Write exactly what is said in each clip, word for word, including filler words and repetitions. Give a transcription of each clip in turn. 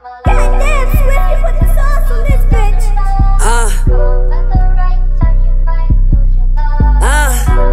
Goddamn, Swift, you put the sauce on this bitch. Uh. Uh.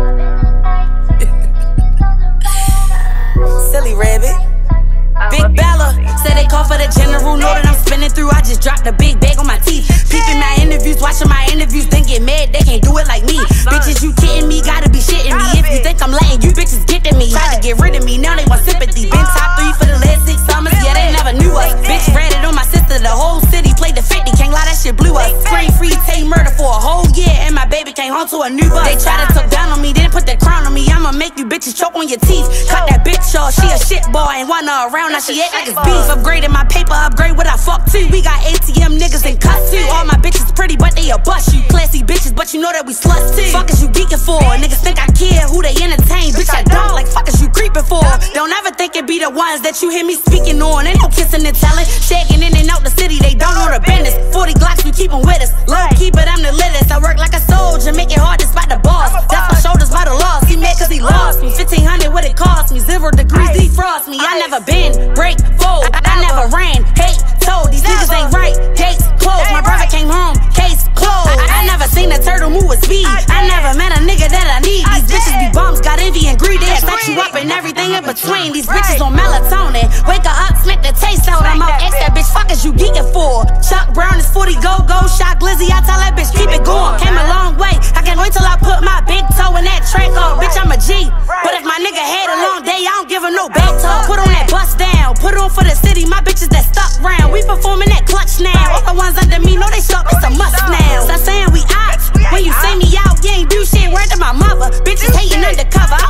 Silly rabbit. Big Bella. Say they call for the general, know that I'm spinning through. I just dropped a big bag on my teeth. Peeping my interviews, watching my interviews, then get mad, they can't do it like me. Bitches, you kidding me, gotta be shitting me. If you think I'm letting you bitches get to me, tried to get rid of me, now they want sympathy. Been top three for the last six summers, yeah, they never knew us. Bitch ratted on my sister, the whole city played the fifty, can't lie, that shit blew us. Screen free, take murder for a whole year, and my baby came home to a new bus. They try to talk down on me, then put the crown on me. I'ma make you bitches choke on your teeth. Cut that bitch off, she a shit boy, ain't want her around, now she act like it's beef. Upgraded my paper, upgrade what I fuck to. We got A T M niggas and cuss too. All my bitches pretty, but they a bust you. Classy bitches, but you know that we sluts too. Fuck is you geeking for? Niggas think I care who they entertain. Bitch, I don't. Like fuck is you creeping for? Don't ever think it be the ones that you hear me speaking on. Ain't no kissing and telling. Shaking in and out the city, they don't know the business. Forty Glocks, we keep them with us. Low key, but I'm the littest. I work like a soldier, make it hard to spot the boss. That's my shoulders by the loss. He mad cause he lost me. Fifteen hundred what it cost me. Zero degrees defrost me. I never been break, fold. I never ran, hate, told. These niggas ain't right. Gates closed. My brother came home, case closed. I, I never seen a turtle move with speed. I never met a nigga that I need. These bitches be bums, got envy and greed. They set you up and everything in between. These bitches on melatonin. Wake her up, smack the taste out. I'm out, X that bitch. Fuck is you geeking for? Chuck Brown is forty, go, go. Shot Glizzy, I tell that bitch, keep it going. Came a long way. I can't wait till I put my big toe in that track off. Bitch, I'm a G. But if my nigga had a long day, I don't give him no back talk. Put on that bust down. Put on for the city. My bitches that stuck round. We performing that clutch now. All the ones under me know they suck. It's a must now. Stop saying we out. When you say me out, you ain't do shit. Word to my mother. Bitches hating undercover.